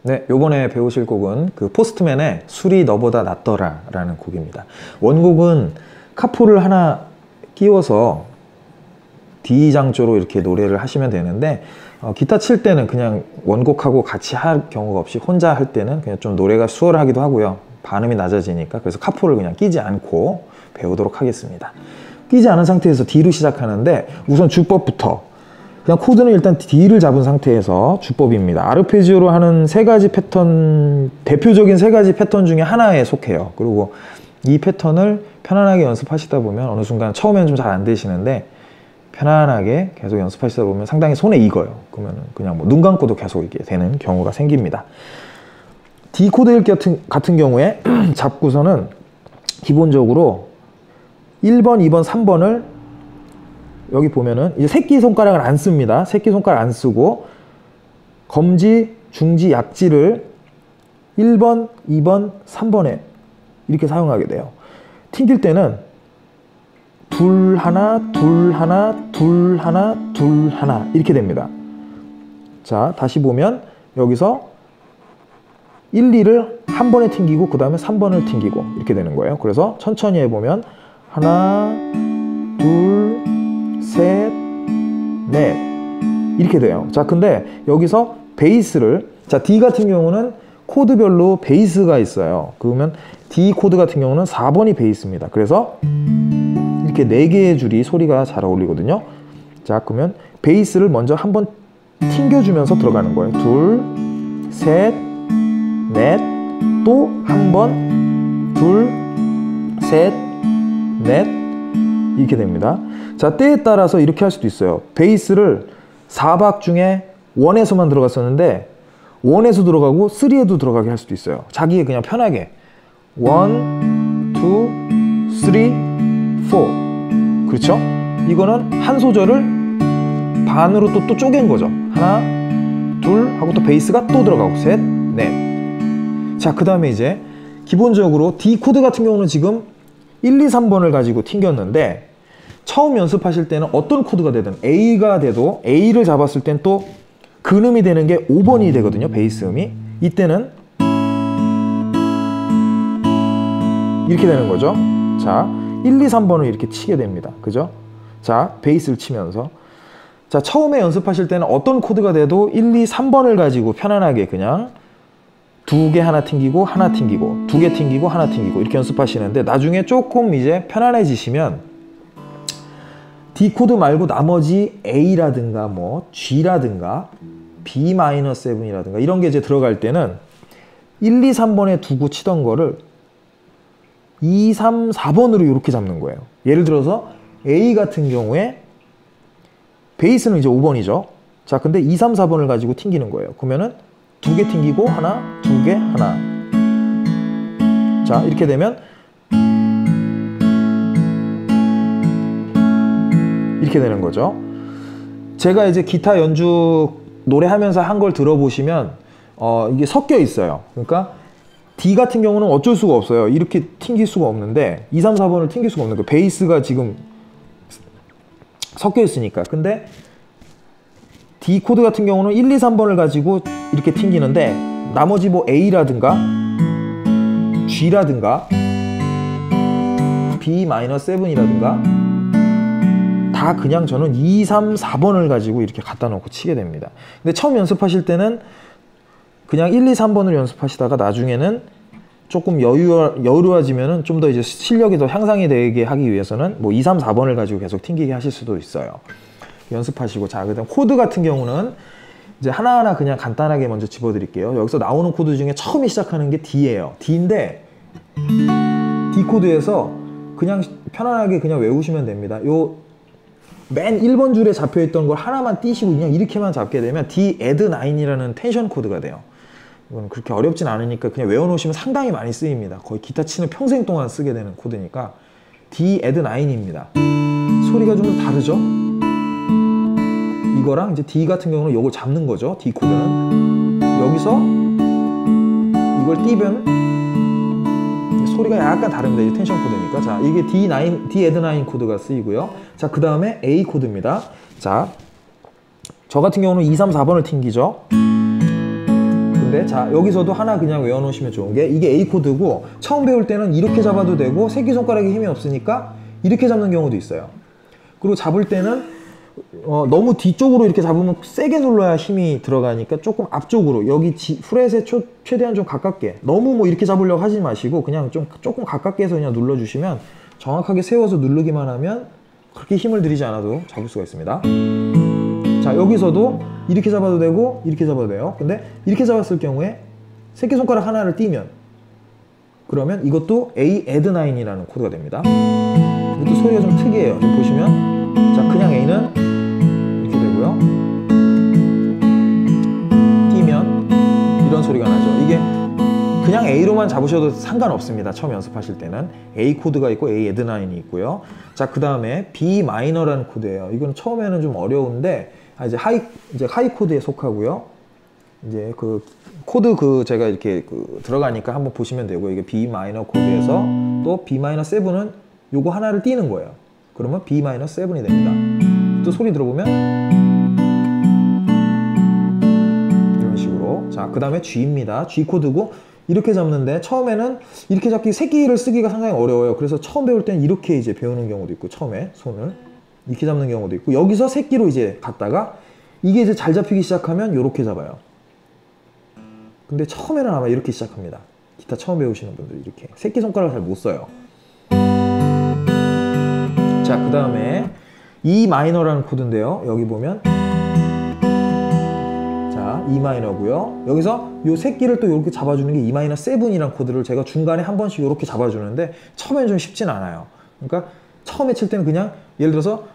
네, 요번에 배우실 곡은 그 포스트맨의 술이 너보다 낫더라 라는 곡입니다. 원곡은 카포를 하나 끼워서 D장조로 이렇게 노래를 하시면 되는데 기타 칠 때는 그냥 원곡하고 같이 할 경우가 없이 혼자 할 때는 그냥 좀 노래가 수월하기도 하고요. 반음이 낮아지니까 그래서 카포를 그냥 끼지 않고 배우도록 하겠습니다. 끼지 않은 상태에서 D로 시작하는데 우선 주법부터 그냥 코드는 일단 D를 잡은 상태에서 주법입니다. 아르페지오로 하는 세 가지 패턴, 대표적인 세 가지 패턴 중에 하나에 속해요. 그리고 이 패턴을 편안하게 연습하시다 보면 어느 순간 처음에는 좀 잘 안 되시는데 편안하게 계속 연습하시다 보면 상당히 손에 익어요. 그러면 그냥 뭐 눈 감고도 계속 이게 되는 경우가 생깁니다. D 코드 읽기 같은 경우에 잡고서는 기본적으로 1번, 2번, 3번을 여기 보면은 이제 새끼손가락을 안 씁니다. 새끼손가락 안 쓰고 검지, 중지, 약지를 1번, 2번, 3번에 이렇게 사용하게 돼요. 튕길 때는 둘 하나, 둘 하나, 둘 하나, 둘 하나 이렇게 됩니다. 자, 다시 보면 여기서 1, 2를 한 번에 튕기고 그 다음에 3번을 튕기고 이렇게 되는 거예요. 그래서 천천히 해보면 하나, 둘, 셋, 넷 이렇게 돼요. 자, 근데 여기서 베이스를 자, D 같은 경우는 코드별로 베이스가 있어요. 그러면 D 코드 같은 경우는 4번이 베이스입니다. 그래서 이렇게 4개의 줄이 소리가 잘 어울리거든요. 자, 그러면 베이스를 먼저 한번 튕겨주면서 들어가는 거예요. 둘, 셋, 넷, 또 한 번, 둘, 셋, 넷 이렇게 됩니다. 자, 때에 따라서 이렇게 할 수도 있어요. 베이스를 4박 중에 1에서만 들어갔었는데 1에서 들어가고 3에도 들어가게 할 수도 있어요. 자기의 그냥 편하게 1, 2, 3, 4 그렇죠? 이거는 한 소절을 반으로 또 쪼갠 거죠. 하나, 둘 하고 또 베이스가 또 들어가고 셋, 넷. 자, 그 다음에 이제 기본적으로 D 코드 같은 경우는 지금 1, 2, 3번을 가지고 튕겼는데 처음 연습하실 때는 어떤 코드가 되든 A가 돼도 A를 잡았을 땐 또 근음이 되는 게 5번이 되거든요. 베이스 음이. 이때는 이렇게 되는 거죠. 자, 1, 2, 3번을 이렇게 치게 됩니다. 그죠? 자, 베이스를 치면서 자, 처음에 연습하실 때는 어떤 코드가 돼도 1, 2, 3번을 가지고 편안하게 그냥 2개 하나 튕기고 하나 튕기고 2개 튕기고 하나 튕기고 이렇게 연습하시는데 나중에 조금 이제 편안해지시면 D 코드 말고 나머지 A라든가 뭐 G라든가 B-7이라든가 이런 게 이제 들어갈 때는 1, 2, 3번에 두고 치던 거를 2, 3, 4번으로 이렇게 잡는 거예요. 예를 들어서 A 같은 경우에 베이스는 이제 5번이죠. 자, 근데 2, 3, 4번을 가지고 튕기는 거예요. 그러면은 2개 튕기고 하나, 2개, 하나. 자, 이렇게 되면 이렇게 되는 거죠. 제가 이제 기타 연주 노래하면서 한 걸 들어보시면 이게 섞여 있어요. 그러니까 D 같은 경우는 어쩔 수가 없어요. 이렇게 튕길 수가 없는데 2, 3, 4번을 튕길 수가 없는 거예요. 베이스가 지금 섞여 있으니까. 근데 D 코드 같은 경우는 1, 2, 3번을 가지고 이렇게 튕기는데 나머지 뭐 A라든가 G라든가 B-7이라든가 다 그냥 저는 2, 3, 4번을 가지고 이렇게 갖다 놓고 치게 됩니다. 근데 처음 연습하실 때는 그냥 1, 2, 3번을 연습하시다가 나중에는 조금 여유로워지면은 좀 더 이제 실력이 더 향상이 되게 하기 위해서는 뭐 2, 3, 4번을 가지고 계속 튕기게 하실 수도 있어요. 연습하시고. 자, 그다음 코드 같은 경우는 이제 하나하나 그냥 간단하게 먼저 집어드릴게요. 여기서 나오는 코드 중에 처음에 시작하는 게 D예요. D인데 D 코드에서 그냥 편안하게 그냥 외우시면 됩니다. 요 맨 1번 줄에 잡혀있던 걸 하나만 띄시고 그냥 이렇게만 잡게 되면 D add 9이라는 텐션 코드가 돼요. 이건 그렇게 어렵진 않으니까 그냥 외워놓으시면 상당히 많이 쓰입니다. 거의 기타 치는 평생 동안 쓰게 되는 코드니까 D add 9입니다. 소리가 좀 다르죠? 이거랑 이제 D 같은 경우는 이걸 잡는 거죠. D 코드는 여기서 이걸 띄면 소리가 약간 다릅니다. 이 텐션 코드니까. 자, 이게 D9, D add 9 코드가 쓰이고요. 자, 그 다음에 A 코드입니다. 자, 저 같은 경우는 2, 3, 4번을 튕기죠. 근데 자 여기서도 하나 그냥 외워놓으시면 좋은 게 이게 A 코드고 처음 배울 때는 이렇게 잡아도 되고 새끼손가락에 힘이 없으니까 이렇게 잡는 경우도 있어요. 그리고 잡을 때는 너무 뒤쪽으로 이렇게 잡으면 세게 눌러야 힘이 들어가니까 조금 앞쪽으로 여기 프렛에 최대한 좀 가깝게 너무 뭐 이렇게 잡으려고 하지 마시고 그냥 좀 조금 가깝게 해서 그냥 눌러주시면 정확하게 세워서 누르기만 하면 그렇게 힘을 들이지 않아도 잡을 수가 있습니다. 자 여기서도 이렇게 잡아도 되고 이렇게 잡아도 돼요. 근데 이렇게 잡았을 경우에 새끼손가락 하나를 띄면 그러면 이것도 A add 9이라는 코드가 됩니다. 이것도 소리가 좀 특이해요. 좀 보시면 자 그냥 A는 이렇게 되고요. 띄면 이런 소리가 나죠. 이게 그냥 A로만 잡으셔도 상관없습니다. 처음 연습하실 때는 A 코드가 있고 A add 9이 있고요. 자 그 다음에 B 마이너라는 코드예요. 이건 처음에는 좀 어려운데 이제 하이 코드에 속하고요. 이제 그 코드 제가 이렇게 들어가니까 한번 보시면 되고 이게 B 마이너 코드에서 또 B 마이너 7은 요거 하나를 띄는 거예요. 그러면 B 마이너 7이 됩니다. 또 소리 들어보면 이런 식으로. 자 그 다음에 G입니다. G 코드고 이렇게 잡는데 처음에는 이렇게 잡기 새끼를 쓰기가 상당히 어려워요. 그래서 처음 배울 때는 이렇게 이제 배우는 경우도 있고 처음에 손을 이렇게 잡는 경우도 있고 여기서 새끼로 이제 갔다가 이게 이제 잘 잡히기 시작하면 이렇게 잡아요. 근데 처음에는 아마 이렇게 시작합니다. 기타 처음 배우시는 분들 이렇게 새끼손가락을 잘 못 써요. 자 그 다음에 E 마이너라는 코드인데요. 여기 보면 자 E 마이너고요. 여기서 요 새끼를 또 이렇게 잡아주는 게 E 마이너 7이라는 코드를 제가 중간에 한 번씩 이렇게 잡아주는데 처음에는 좀 쉽진 않아요. 그러니까 처음에 칠 때는 그냥 예를 들어서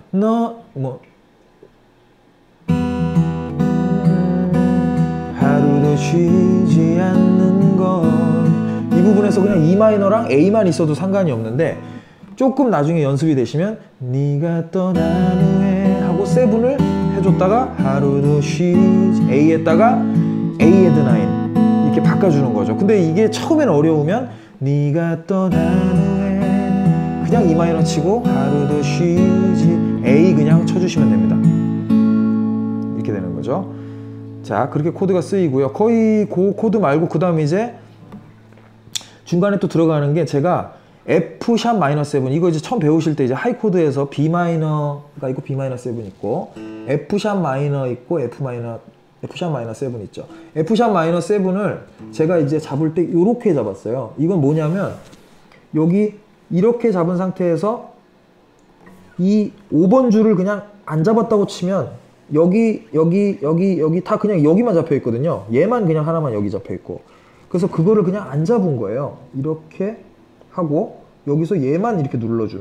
하루도 쉬지 않는 건 이 부분에서 그냥 E 마이너랑 A만 있어도 상관이 없는데 조금 나중에 연습이 되시면 네가 떠난 후에 하고 7을 해줬다가 하루도 쉬지 A에다가 A add 9 이렇게 바꿔주는 거죠. 근데 이게 처음엔 어려우면 네가 떠난 후에 그냥 E 마이너 치고 하루도 쉬지 A 그냥 쳐주시면 됩니다. 이렇게 되는 거죠. 자 그렇게 코드가 쓰이고요. 거의 그 코드 말고 그 다음에 이제 중간에 또 들어가는 게 제가 F 샵 마이너 7 이거 이제 처음 배우실 때 이제 하이 코드에서 B 마이너가 있고 B 마이너 7 있고 F 샵 마이너 있고 F 샵 마이너 7 있죠. F 샵 마이너 7을 제가 이제 잡을 때 이렇게 잡았어요. 이건 뭐냐면 여기 이렇게 잡은 상태에서 이 5번 줄을 그냥 안 잡았다고 치면 여기 다 그냥 여기만 잡혀 있거든요. 얘만 그냥 하나만 여기 잡혀 있고 그래서 그거를 그냥 안 잡은 거예요. 이렇게 하고 여기서 얘만 이렇게 눌러주는.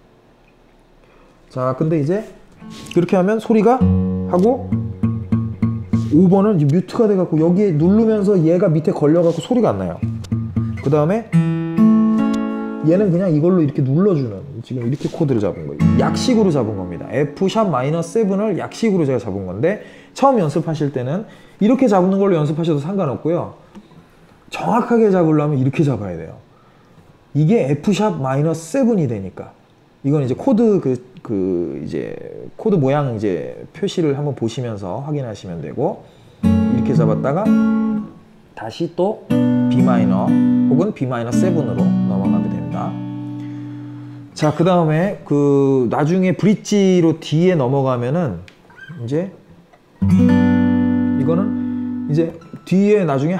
자 근데 이제 그렇게 하면 소리가 하고 5번은 이제 뮤트가 돼갖고 여기에 누르면서 얘가 밑에 걸려갖고 소리가 안 나요. 그 다음에 얘는 그냥 이걸로 이렇게 눌러주는 지금 이렇게 코드를 잡은 거예요. 약식으로 잡은 겁니다. F 샵 마이너 7을 약식으로 제가 잡은 건데 처음 연습하실 때는 이렇게 잡는 걸로 연습하셔도 상관없고요. 정확하게 잡으려면 이렇게 잡아야 돼요. 이게 F 샵 마이너 7이 되니까 이건 이제 코드 이제 코드 모양 이제 표시를 한번 보시면서 확인하시면 되고 이렇게 잡았다가 다시 또 B 마이너 혹은 B 마이너 7으로 넘어가게 됩니다. 자, 그 다음에 나중에 브릿지로 D에 넘어가면은 이제 이거는 이제 뒤에 나중에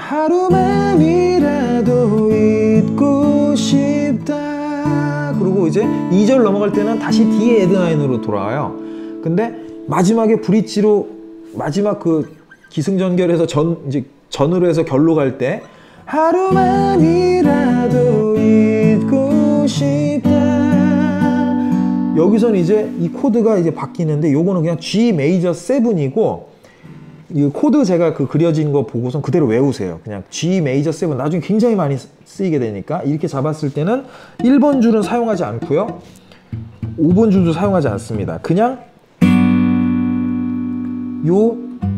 하루만이라도 잊고 싶다 그리고 이제 2절 넘어갈 때는 다시 D의 add 9으로 돌아와요. 근데 마지막에 브릿지로 마지막 기승전결에서 이제 전으로 해서 결로 갈 때 하루만이라도 잊고 싶다 여기서는 이제 이 코드가 이제 바뀌는데 요거는 그냥 G 메이저 7이고 이 코드 제가 그려진 거 보고선 그대로 외우세요. 그냥 G 메이저 7 나중에 굉장히 많이 쓰이게 되니까 이렇게 잡았을 때는 1번 줄은 사용하지 않고요 5번 줄도 사용하지 않습니다. 그냥 요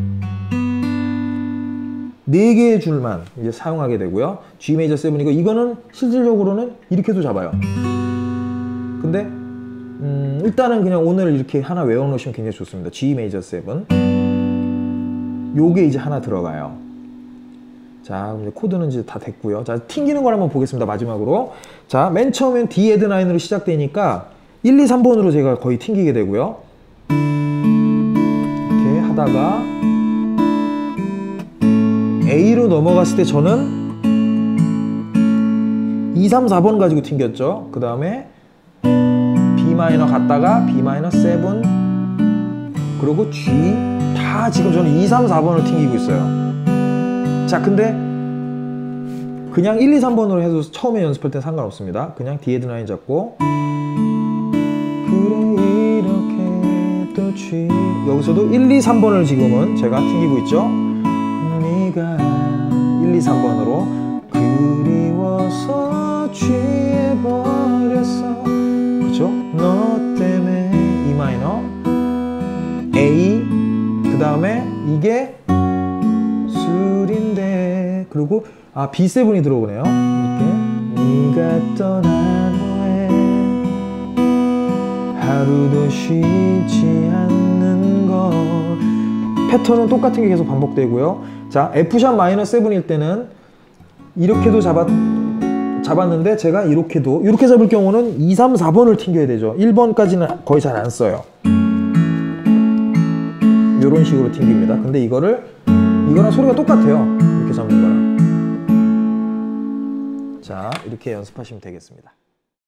4개의 줄만 이제 사용하게 되고요. G 메이저 7이고 이거는 실질적으로는 이렇게도 잡아요. 근데 일단은 그냥 오늘 이렇게 하나 외워놓으시면 굉장히 좋습니다. G 메이저 7 요게 이제 하나 들어가요. 자, 이제 코드는 이제 다 됐고요. 자, 튕기는 걸 한번 보겠습니다. 마지막으로. 자, 맨 처음엔 D add 9으로 시작되니까 1, 2, 3번으로 제가 거의 튕기게 되고요. 이렇게 하다가 A로 넘어갔을 때 저는 2, 3, 4번 가지고 튕겼죠. 그 다음에 B 마이너 갔다가 B 마이너 7 그리고 G 다 지금 저는 2, 3, 4번을 튕기고 있어요. 자, 근데 그냥 1, 2, 3번으로 해도 처음에 연습할 땐 상관없습니다. 그냥 D add 9 잡고 그래 이렇게 또 G 여기서도 1, 2, 3번을 지금은 제가 튕기고 있죠. 네가 1, 2, 3번으로 그리워서 취해버렸어. 그쵸? 너 때문에 E 마이너 A 그 다음에 이게 술인데 그리고 B7이 들어오네요. 이렇게 네가 떠난 후에 하루도 쉬지 않는 것 패턴은 똑같은 게 계속 반복되고요. 자, F샵 마이너 7일 때는 이렇게도 잡았는데 제가 이렇게 잡을 경우는 2, 3, 4번을 튕겨야 되죠. 1번까지는 거의 잘 안 써요. 이런 식으로 튕깁니다. 근데 이거랑 소리가 똑같아요. 이렇게 잡는 거랑. 자, 이렇게 연습하시면 되겠습니다.